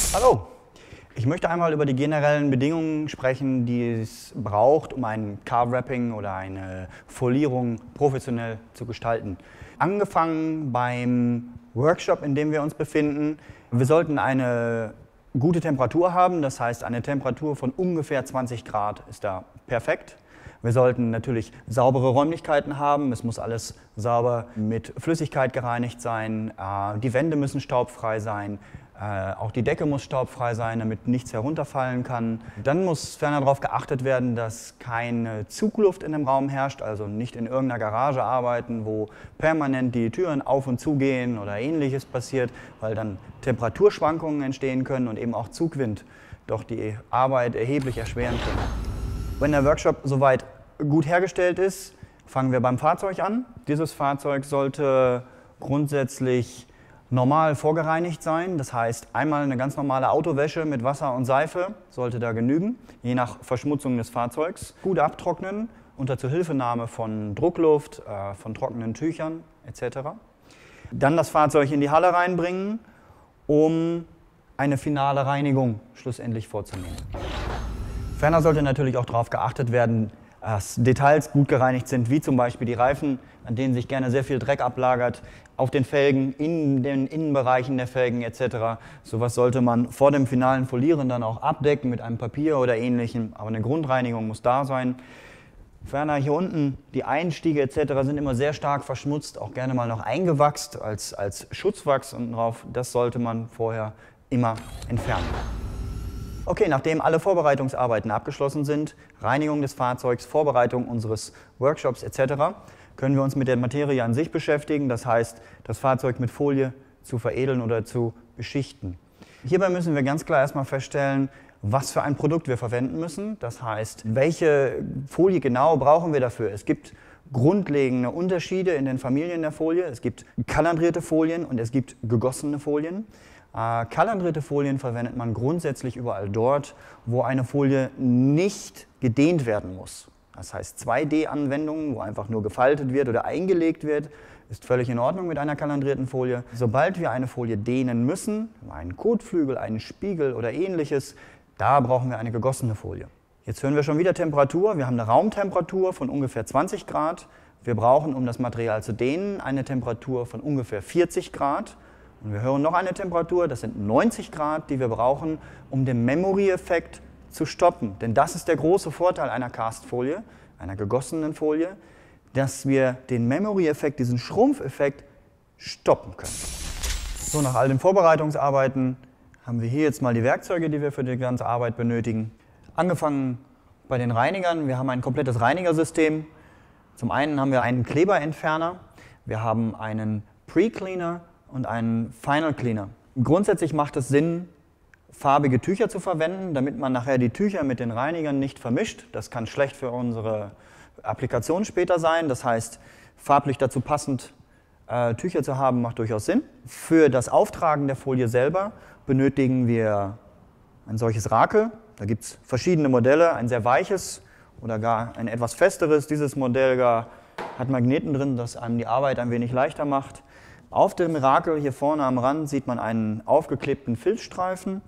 Hallo, ich möchte einmal über die generellen Bedingungen sprechen, die es braucht, um ein Car-Wrapping oder eine Folierung professionell zu gestalten. Angefangen beim Workshop, in dem wir uns befinden. Wir sollten eine gute Temperatur haben, das heißt eine Temperatur von ungefähr 20 Grad ist da perfekt. Wir sollten natürlich saubere Räumlichkeiten haben, es muss alles sauber mit Flüssigkeit gereinigt sein, die Wände müssen staubfrei sein, auch die Decke muss staubfrei sein, damit nichts herunterfallen kann. Dann muss ferner darauf geachtet werden, dass keine Zugluft in dem Raum herrscht, also nicht in irgendeiner Garage arbeiten, wo permanent die Türen auf und zu gehen oder ähnliches passiert, weil dann Temperaturschwankungen entstehen können und eben auch Zugwind doch die Arbeit erheblich erschweren können. Wenn der Workshop soweit gut hergestellt ist, fangen wir beim Fahrzeug an. Dieses Fahrzeug sollte grundsätzlich normal vorgereinigt sein. Das heißt, einmal eine ganz normale Autowäsche mit Wasser und Seife sollte da genügen, je nach Verschmutzung des Fahrzeugs. Gut abtrocknen unter Zuhilfenahme von Druckluft, von trockenen Tüchern etc. Dann das Fahrzeug in die Halle reinbringen, um eine finale Reinigung schlussendlich vorzunehmen. Ferner sollte natürlich auch darauf geachtet werden, dass Details gut gereinigt sind, wie zum Beispiel die Reifen, an denen sich gerne sehr viel Dreck ablagert, auf den Felgen, in den Innenbereichen der Felgen etc. Sowas sollte man vor dem finalen Folieren dann auch abdecken mit einem Papier oder ähnlichem, aber eine Grundreinigung muss da sein. Ferner hier unten, die Einstiege etc. sind immer sehr stark verschmutzt, auch gerne mal noch eingewachst als Schutzwachs unten drauf. Das sollte man vorher immer entfernen. Okay, nachdem alle Vorbereitungsarbeiten abgeschlossen sind, Reinigung des Fahrzeugs, Vorbereitung unseres Workshops etc., können wir uns mit der Materie an sich beschäftigen, das heißt, das Fahrzeug mit Folie zu veredeln oder zu beschichten. Hierbei müssen wir ganz klar erstmal feststellen, was für ein Produkt wir verwenden müssen, das heißt, welche Folie genau brauchen wir dafür. Es gibt grundlegende Unterschiede in den Familien der Folie, es gibt kalandrierte Folien und es gibt gegossene Folien. Kalandrierte Folien verwendet man grundsätzlich überall dort, wo eine Folie nicht gedehnt werden muss. Das heißt 2D-Anwendungen, wo einfach nur gefaltet wird oder eingelegt wird, ist völlig in Ordnung mit einer kalandrierten Folie. Sobald wir eine Folie dehnen müssen, einen Kotflügel, einen Spiegel oder ähnliches, da brauchen wir eine gegossene Folie. Jetzt hören wir schon wieder Temperatur. Wir haben eine Raumtemperatur von ungefähr 20 Grad. Wir brauchen, um das Material zu dehnen, eine Temperatur von ungefähr 40 Grad. Und wir hören noch eine Temperatur, das sind 90 Grad, die wir brauchen, um den Memory-Effekt zu stoppen. Denn das ist der große Vorteil einer Castfolie, einer gegossenen Folie, dass wir den Memory-Effekt, diesen Schrumpfeffekt, stoppen können. So, nach all den Vorbereitungsarbeiten haben wir hier jetzt mal die Werkzeuge, die wir für die ganze Arbeit benötigen. Angefangen bei den Reinigern. Wir haben ein komplettes Reinigersystem. Zum einen haben wir einen Kleberentferner, wir haben einen Pre-Cleaner und einen Final Cleaner. Grundsätzlich macht es Sinn, farbige Tücher zu verwenden, damit man nachher die Tücher mit den Reinigern nicht vermischt. Das kann schlecht für unsere Applikation später sein. Das heißt, farblich dazu passend Tücher zu haben, macht durchaus Sinn. Für das Auftragen der Folie selber benötigen wir ein solches Rakel. Da gibt es verschiedene Modelle, ein sehr weiches oder gar ein etwas festeres. Dieses Modell gar hat Magneten drin, das einem die Arbeit ein wenig leichter macht. Auf dem Rakel hier vorne am Rand sieht man einen aufgeklebten Filzstreifen,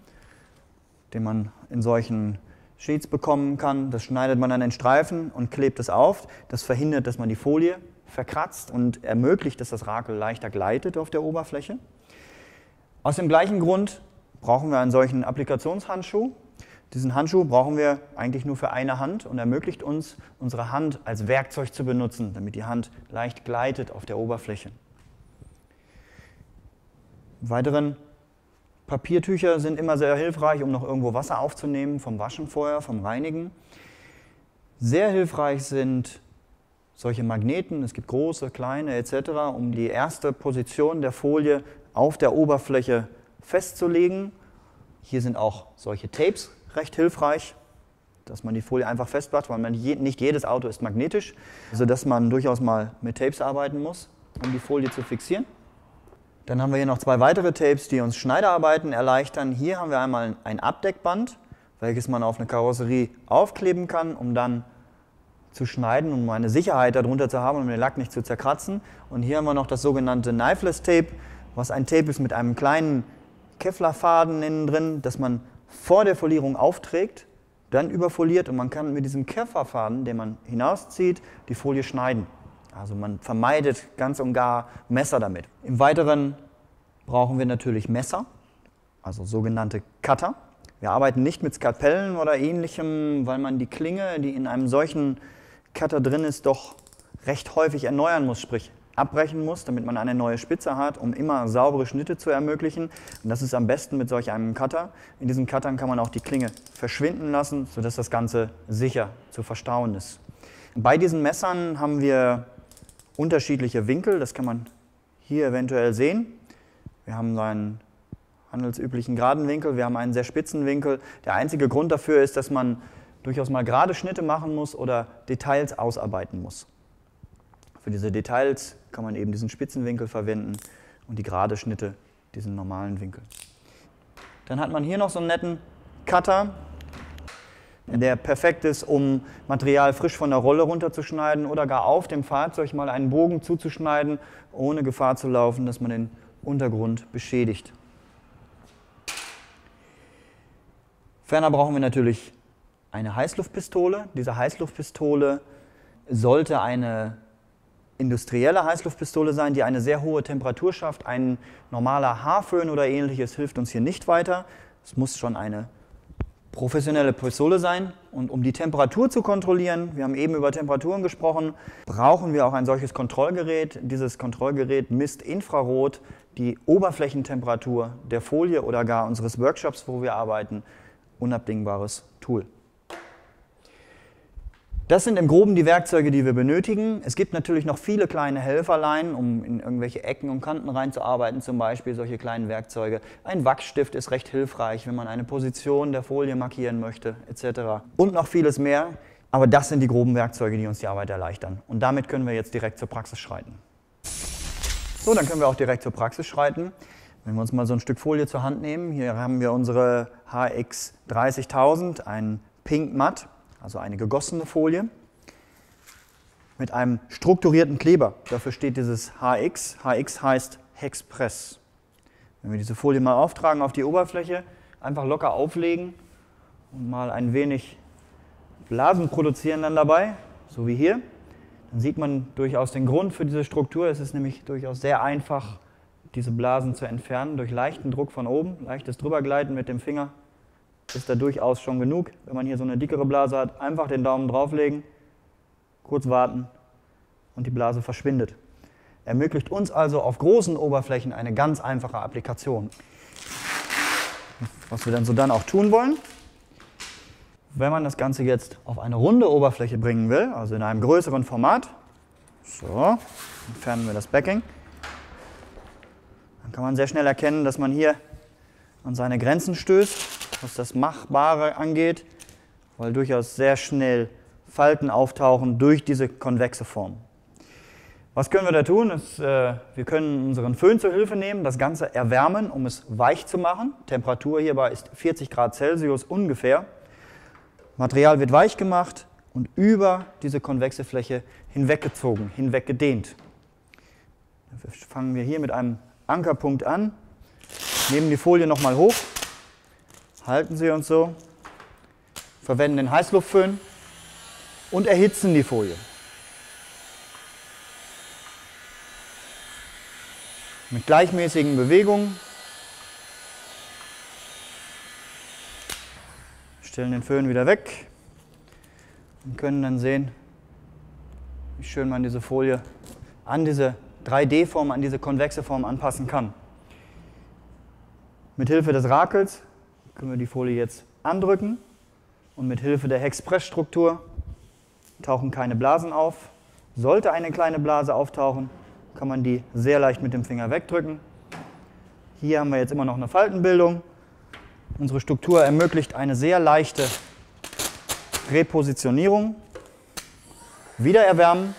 den man in solchen Sheets bekommen kann. Das schneidet man an den Streifen und klebt es auf. Das verhindert, dass man die Folie verkratzt und ermöglicht, dass das Rakel leichter gleitet auf der Oberfläche. Aus dem gleichen Grund brauchen wir einen solchen Applikationshandschuh. Diesen Handschuh brauchen wir eigentlich nur für eine Hand und ermöglicht uns, unsere Hand als Werkzeug zu benutzen, damit die Hand leicht gleitet auf der Oberfläche. Weiteren Papiertücher sind immer sehr hilfreich, um noch irgendwo Wasser aufzunehmen, vom Waschen vorher, vom Reinigen. Sehr hilfreich sind solche Magneten, es gibt große, kleine etc., um die erste Position der Folie auf der Oberfläche festzulegen. Hier sind auch solche Tapes recht hilfreich, dass man die Folie einfach festmacht, weil nicht jedes Auto ist magnetisch, sodass man durchaus mal mit Tapes arbeiten muss, um die Folie zu fixieren. Dann haben wir hier noch zwei weitere Tapes, die uns Schneidearbeiten erleichtern. Hier haben wir einmal ein Abdeckband, welches man auf eine Karosserie aufkleben kann, um dann zu schneiden, um eine Sicherheit darunter zu haben, um den Lack nicht zu zerkratzen. Und hier haben wir noch das sogenannte Knifeless Tape, was ein Tape ist mit einem kleinen Kevlarfaden innen drin, dass man vor der Folierung aufträgt, dann überfoliert und man kann mit diesem Kevlarfaden, den man hinauszieht, die Folie schneiden. Also man vermeidet ganz und gar Messer damit. Im Weiteren brauchen wir natürlich Messer, also sogenannte Cutter. Wir arbeiten nicht mit Skalpellen oder Ähnlichem, weil man die Klinge, die in einem solchen Cutter drin ist, doch recht häufig erneuern muss, sprich abbrechen muss, damit man eine neue Spitze hat, um immer saubere Schnitte zu ermöglichen. Und das ist am besten mit solch einem Cutter. In diesen Cuttern kann man auch die Klinge verschwinden lassen, sodass das Ganze sicher zu verstauen ist. Bei diesen Messern haben wir unterschiedliche Winkel, das kann man hier eventuell sehen. Wir haben so einen handelsüblichen geraden Winkel, wir haben einen sehr spitzen Winkel. Der einzige Grund dafür ist, dass man durchaus mal gerade Schnitte machen muss oder Details ausarbeiten muss. Für diese Details kann man eben diesen spitzen Winkel verwenden und die gerade Schnitte diesen normalen Winkel. Dann hat man hier noch so einen netten Cutter, der perfekt ist, um Material frisch von der Rolle runterzuschneiden oder gar auf dem Fahrzeug mal einen Bogen zuzuschneiden, ohne Gefahr zu laufen, dass man den Untergrund beschädigt. Ferner brauchen wir natürlich eine Heißluftpistole. Diese Heißluftpistole sollte eine industrielle Heißluftpistole sein, die eine sehr hohe Temperatur schafft. Ein normaler Haarföhn oder Ähnliches hilft uns hier nicht weiter. Es muss schon eine professionelle Pistole sein. Und um die Temperatur zu kontrollieren, wir haben eben über Temperaturen gesprochen, brauchen wir auch ein solches Kontrollgerät. Dieses Kontrollgerät misst Infrarot die Oberflächentemperatur der Folie oder gar unseres Workshops, wo wir arbeiten. Unabdingbares Tool. Das sind im Groben die Werkzeuge, die wir benötigen. Es gibt natürlich noch viele kleine Helferlein, um in irgendwelche Ecken und Kanten reinzuarbeiten, zum Beispiel solche kleinen Werkzeuge. Ein Wachsstift ist recht hilfreich, wenn man eine Position der Folie markieren möchte, etc. Und noch vieles mehr. Aber das sind die groben Werkzeuge, die uns die Arbeit erleichtern. Und damit können wir jetzt direkt zur Praxis schreiten. So, dann können wir auch direkt zur Praxis schreiten. Wenn wir uns mal so ein Stück Folie zur Hand nehmen, hier haben wir unsere HX 30000, ein Pink Matt. Also eine gegossene Folie mit einem strukturierten Kleber. Dafür steht dieses HX. HX heißt Hexpress. Wenn wir diese Folie mal auftragen auf die Oberfläche, einfach locker auflegen und mal ein wenig Blasen produzieren dann dabei, so wie hier, dann sieht man durchaus den Grund für diese Struktur. Es ist nämlich durchaus sehr einfach, diese Blasen zu entfernen durch leichten Druck von oben, leichtes Drübergleiten mit dem Finger. Ist da durchaus schon genug. Wenn man hier so eine dickere Blase hat, einfach den Daumen drauflegen, kurz warten und die Blase verschwindet. Ermöglicht uns also auf großen Oberflächen eine ganz einfache Applikation. Was wir dann auch tun wollen, wenn man das Ganze jetzt auf eine runde Oberfläche bringen will, also in einem größeren Format, so, entfernen wir das Backing, dann kann man sehr schnell erkennen, dass man hier an seine Grenzen stößt, was das Machbare angeht, weil durchaus sehr schnell Falten auftauchen durch diese konvexe Form. Was können wir da tun? Wir können unseren Föhn zur Hilfe nehmen, das Ganze erwärmen, um es weich zu machen. Temperatur hierbei ist 40 Grad Celsius ungefähr. Material wird weich gemacht und über diese konvexe Fläche hinweggezogen, hinweggedehnt. Dafür fangen wir hier mit einem Ankerpunkt an, nehmen die Folie nochmal hoch, halten sie uns so, verwenden den Heißluftföhn und erhitzen die Folie. Mit gleichmäßigen Bewegungen stellen den Föhn wieder weg und können dann sehen, wie schön man diese Folie an diese 3D-Form, an diese konvexe Form anpassen kann. Mit Hilfe des Rakels können wir die Folie jetzt andrücken und mit Hilfe der Hexpress-Struktur tauchen keine Blasen auf. Sollte eine kleine Blase auftauchen, kann man die sehr leicht mit dem Finger wegdrücken. Hier haben wir jetzt immer noch eine Faltenbildung. Unsere Struktur ermöglicht eine sehr leichte Repositionierung. Wieder erwärmen.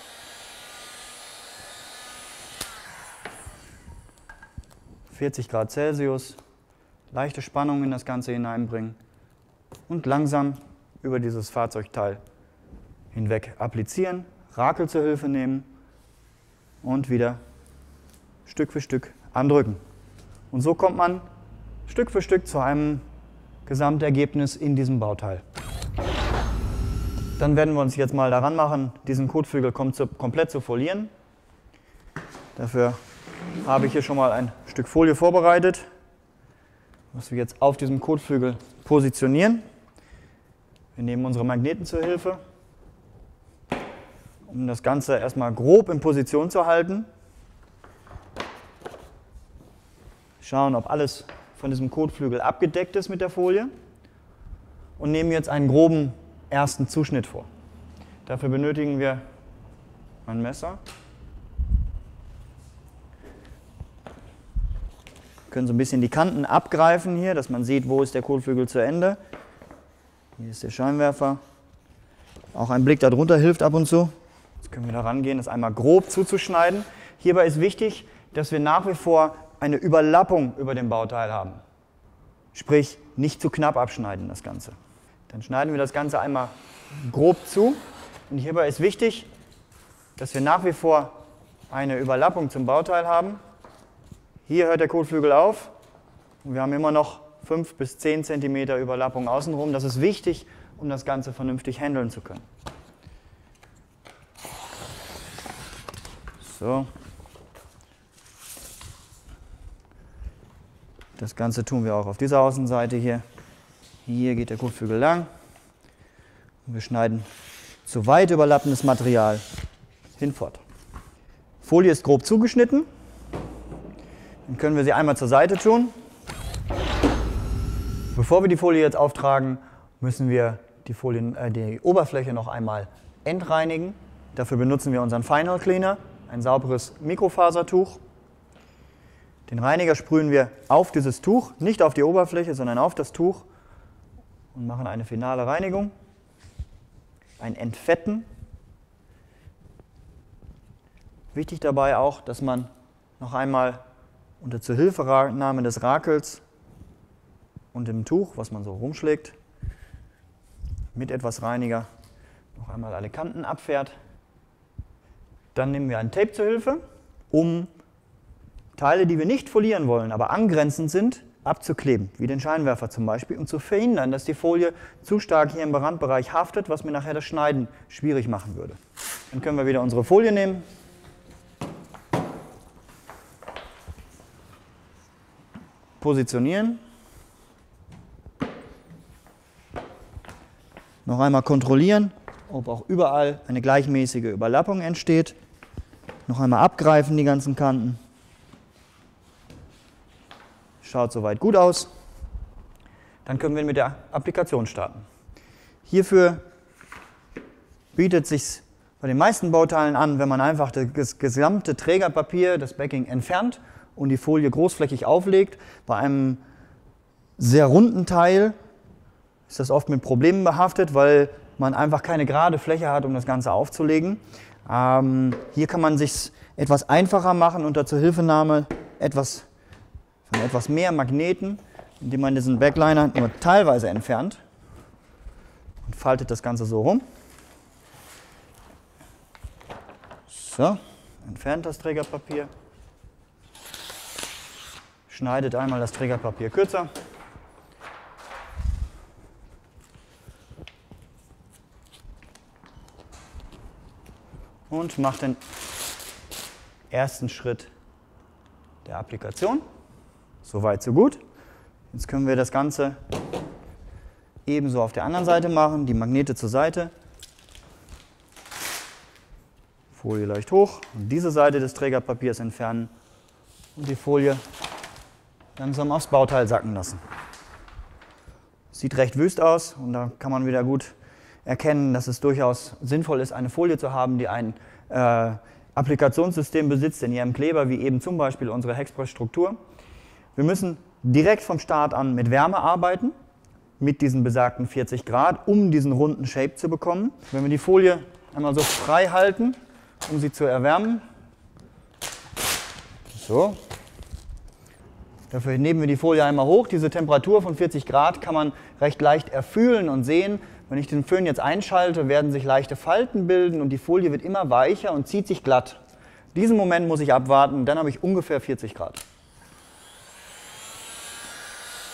(40 Grad Celsius). Leichte Spannung in das Ganze hineinbringen und langsam über dieses Fahrzeugteil hinweg applizieren, Rakel zur Hilfe nehmen und wieder Stück für Stück andrücken. Und so kommt man Stück für Stück zu einem Gesamtergebnis in diesem Bauteil. Dann werden wir uns jetzt mal daran machen, diesen Kotflügel komplett zu folieren. Dafür habe ich hier schon mal ein Stück Folie vorbereitet, was wir jetzt auf diesem Kotflügel positionieren. Wir nehmen unsere Magneten zur Hilfe, um das Ganze erstmal grob in Position zu halten. Schauen, ob alles von diesem Kotflügel abgedeckt ist mit der Folie und nehmen jetzt einen groben ersten Zuschnitt vor. Dafür benötigen wir ein Messer. Wir können so ein bisschen die Kanten abgreifen hier, dass man sieht, wo ist der Kotflügel zu Ende. Hier ist der Scheinwerfer. Auch ein Blick darunter hilft ab und zu. Jetzt können wir da rangehen, das einmal grob zuzuschneiden. Hierbei ist wichtig, dass wir nach wie vor eine Überlappung über dem Bauteil haben. Sprich, nicht zu knapp abschneiden das Ganze. Dann schneiden wir das Ganze einmal grob zu. Und hierbei ist wichtig, dass wir nach wie vor eine Überlappung zum Bauteil haben. Hier hört der Kotflügel auf und wir haben immer noch 5 bis 10 cm Überlappung außenrum. Das ist wichtig, um das Ganze vernünftig handeln zu können. So. Das Ganze tun wir auch auf dieser Außenseite hier. Hier geht der Kotflügel lang. Und wir schneiden zu weit überlappendes Material hinfort. Folie ist grob zugeschnitten. Dann können wir sie einmal zur Seite tun. Bevor wir die Folie jetzt auftragen, müssen wir die Oberfläche noch einmal entreinigen. Dafür benutzen wir unseren Final Cleaner, ein sauberes Mikrofasertuch. Den Reiniger sprühen wir auf dieses Tuch, nicht auf die Oberfläche, sondern auf das Tuch und machen eine finale Reinigung, ein Entfetten. Wichtig dabei auch, dass man noch einmal unter Zuhilfenahme des Rakels und dem Tuch, was man so rumschlägt, mit etwas Reiniger noch einmal alle Kanten abfährt. Dann nehmen wir ein Tape zur Hilfe, um Teile, die wir nicht folieren wollen, aber angrenzend sind, abzukleben, wie den Scheinwerfer zum Beispiel, um zu verhindern, dass die Folie zu stark hier im Randbereich haftet, was mir nachher das Schneiden schwierig machen würde. Dann können wir wieder unsere Folie nehmen, positionieren, noch einmal kontrollieren, ob auch überall eine gleichmäßige Überlappung entsteht, noch einmal abgreifen die ganzen Kanten. Schaut soweit gut aus. Dann können wir mit der Applikation starten. Hierfür bietet es sich bei den meisten Bauteilen an, wenn man einfach das gesamte Trägerpapier, das Backing entfernt und die Folie großflächig auflegt. Bei einem sehr runden Teil ist das oft mit Problemen behaftet, weil man einfach keine gerade Fläche hat, um das Ganze aufzulegen. Hier kann man es sich etwas einfacher machen unter Zuhilfenahme von etwas mehr Magneten, indem man diesen Backliner nur teilweise entfernt und faltet das Ganze so rum. So, entfernt das Trägerpapier, schneidet einmal das Trägerpapier kürzer. Und macht den ersten Schritt der Applikation. Soweit, so gut. Jetzt können wir das Ganze ebenso auf der anderen Seite machen, die Magnete zur Seite, Folie leicht hoch und diese Seite des Trägerpapiers entfernen und die Folie langsam aufs Bauteil sacken lassen. Sieht recht wüst aus und da kann man wieder gut erkennen, dass es durchaus sinnvoll ist, eine Folie zu haben, die ein Applikationssystem besitzt in ihrem Kleber, wie eben zum Beispiel unsere Hexpress-Struktur. Wir müssen direkt vom Start an mit Wärme arbeiten, mit diesen besagten 40 Grad, um diesen runden Shape zu bekommen. Wenn wir die Folie einmal so frei halten, um sie zu erwärmen, so. Dafür nehmen wir die Folie einmal hoch. Diese Temperatur von 40 Grad kann man recht leicht erfühlen und sehen. Wenn ich den Föhn jetzt einschalte, werden sich leichte Falten bilden und die Folie wird immer weicher und zieht sich glatt. Diesen Moment muss ich abwarten, dann habe ich ungefähr 40 Grad.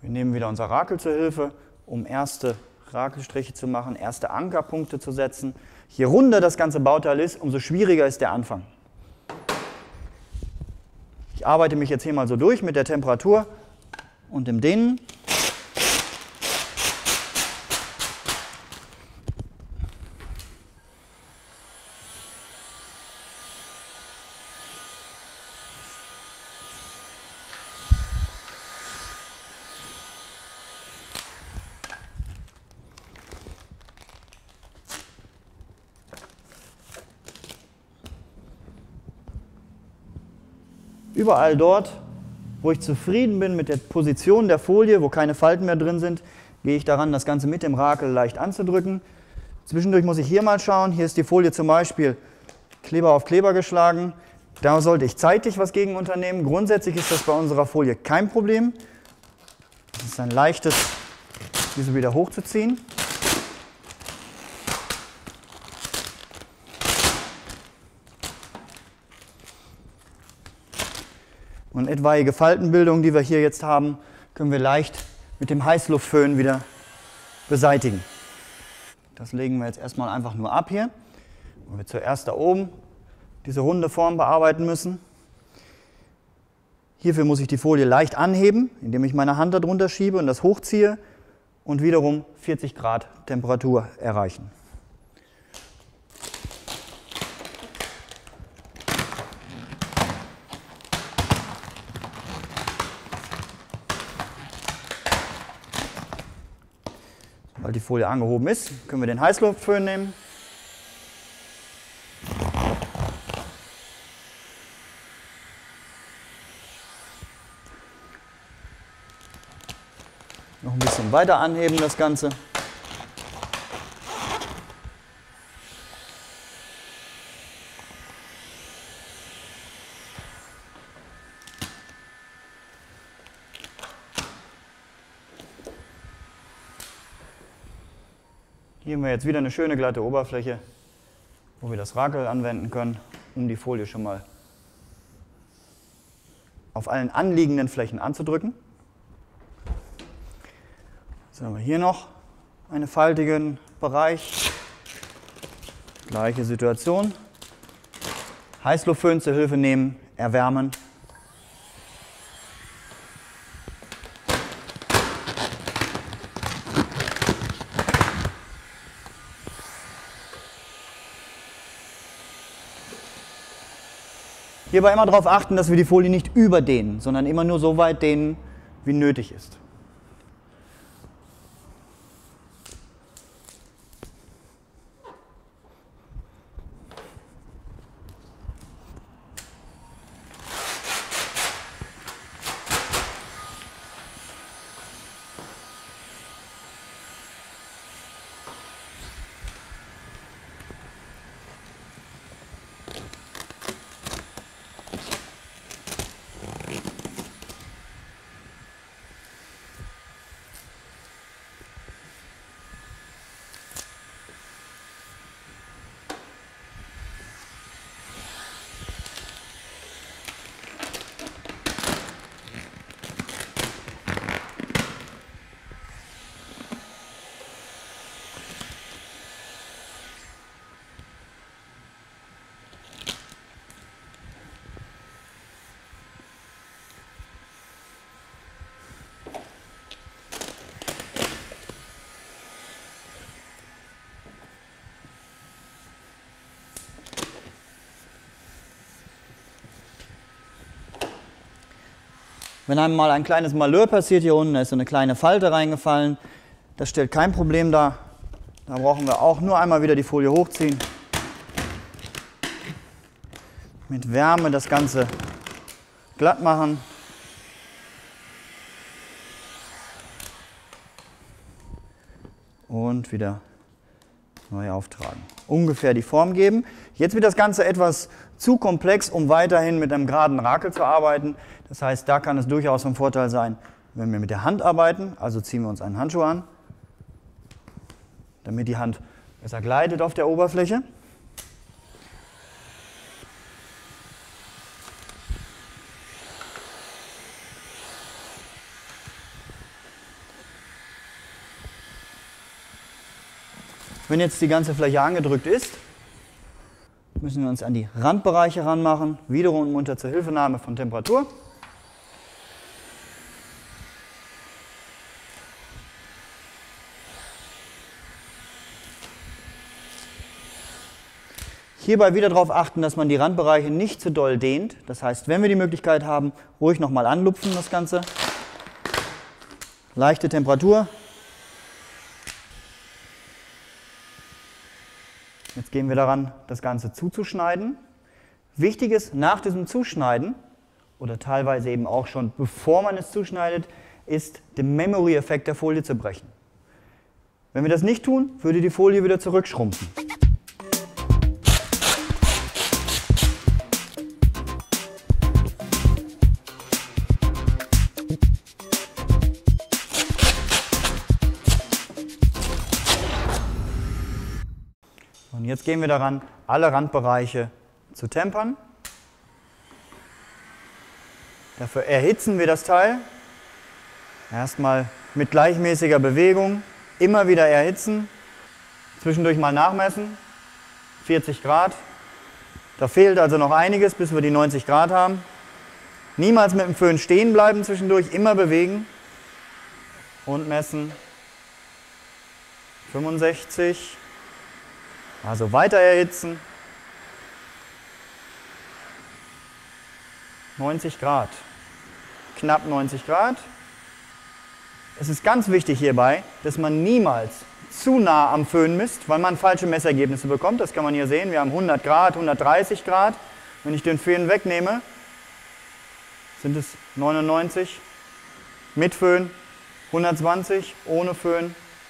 Wir nehmen wieder unser Rakel zur Hilfe, um erste Rakelstriche zu machen, erste Ankerpunkte zu setzen. Je runder das ganze Bauteil ist, umso schwieriger ist der Anfang. Ich arbeite mich jetzt hier mal so durch mit der Temperatur und dem Dehnen. Überall dort, wo ich zufrieden bin mit der Position der Folie, wo keine Falten mehr drin sind, gehe ich daran, das Ganze mit dem Rakel leicht anzudrücken. Zwischendurch muss ich hier mal schauen. Hier ist die Folie zum Beispiel Kleber auf Kleber geschlagen. Da sollte ich zeitig was gegen unternehmen. Grundsätzlich ist das bei unserer Folie kein Problem. Es ist ein leichtes, diese wieder hochzuziehen. Und etwaige Faltenbildung, die wir hier jetzt haben, können wir leicht mit dem Heißluftföhn wieder beseitigen. Das legen wir jetzt erstmal einfach nur ab hier, weil wir zuerst da oben diese runde Form bearbeiten müssen. Hierfür muss ich die Folie leicht anheben, indem ich meine Hand darunter schiebe und das hochziehe und wiederum 40 Grad Temperatur erreichen. Sobald die Folie angehoben ist, können wir den Heißluftföhn nehmen. Noch ein bisschen weiter anheben das Ganze. Hier haben wir jetzt wieder eine schöne glatte Oberfläche, wo wir das Rakel anwenden können, um die Folie schon mal auf allen anliegenden Flächen anzudrücken. Jetzt haben wir hier noch einen faltigen Bereich. Gleiche Situation. Heißluftföhn zur Hilfe nehmen, erwärmen. Hierbei immer darauf achten, dass wir die Folie nicht überdehnen, sondern immer nur so weit dehnen, wie nötig ist. Wenn einem mal ein kleines Malheur passiert hier unten, da ist so eine kleine Falte reingefallen, das stellt kein Problem dar. Da brauchen wir auch nur einmal wieder die Folie hochziehen. Mit Wärme das Ganze glatt machen. Und wieder neu auftragen. Ungefähr die Form geben. Jetzt wird das Ganze etwas zu komplex, um weiterhin mit einem geraden Rakel zu arbeiten. Das heißt, da kann es durchaus von Vorteil sein, wenn wir mit der Hand arbeiten. Also ziehen wir uns einen Handschuh an, damit die Hand besser gleitet auf der Oberfläche. Wenn jetzt die ganze Fläche angedrückt ist, müssen wir uns an die Randbereiche ranmachen, wiederum unter Zuhilfenahme von Temperatur. Hierbei wieder darauf achten, dass man die Randbereiche nicht zu doll dehnt. Das heißt, wenn wir die Möglichkeit haben, ruhig nochmal anlupfen das Ganze. Leichte Temperatur. Jetzt gehen wir daran, das Ganze zuzuschneiden. Wichtig ist, nach diesem Zuschneiden, oder teilweise eben auch schon bevor man es zuschneidet, ist den Memory-Effekt der Folie zu brechen. Wenn wir das nicht tun, würde die Folie wieder zurückschrumpfen. Und jetzt gehen wir daran, alle Randbereiche zu tempern. Dafür erhitzen wir das Teil. Erstmal mit gleichmäßiger Bewegung, immer wieder erhitzen, zwischendurch mal nachmessen, 40 Grad. Da fehlt also noch einiges, bis wir die 90 Grad haben. Niemals mit dem Föhn stehen bleiben zwischendurch, immer bewegen und messen. 65. Also weiter erhitzen. 90 Grad. Knapp 90 Grad. Es ist ganz wichtig hierbei, dass man niemals zu nah am Föhn misst, weil man falsche Messergebnisse bekommt. Das kann man hier sehen. Wir haben 100 Grad, 130 Grad. Wenn ich den Föhn wegnehme, sind es 99 mit Föhn, 120 ohne Föhn,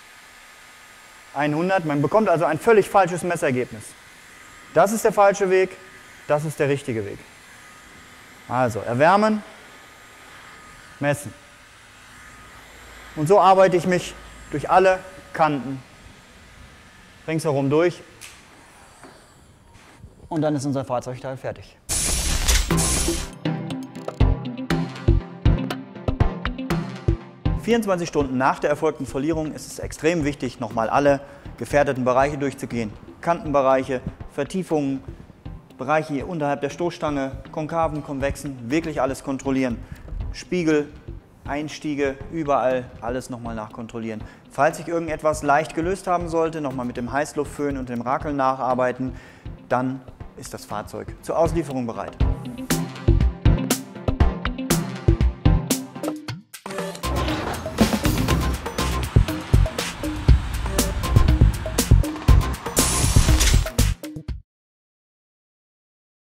100. Man bekommt also ein völlig falsches Messergebnis. Das ist der falsche Weg, das ist der richtige Weg. Also erwärmen, messen. Und so arbeite ich mich durch alle Kanten ringsherum durch. Und dann ist unser Fahrzeugteil fertig. ...24 Stunden nach der erfolgten Folierung ist es extrem wichtig, nochmal alle gefährdeten Bereiche durchzugehen. Kantenbereiche, Vertiefungen, Bereiche hier unterhalb der Stoßstange, Konkaven, Konvexen, wirklich alles kontrollieren. Spiegel, Einstiege, überall alles nochmal nachkontrollieren. Falls sich irgendetwas leicht gelöst haben sollte, nochmal mit dem Heißluftföhn und dem Rakeln nacharbeiten, dann ist das Fahrzeug zur Auslieferung bereit.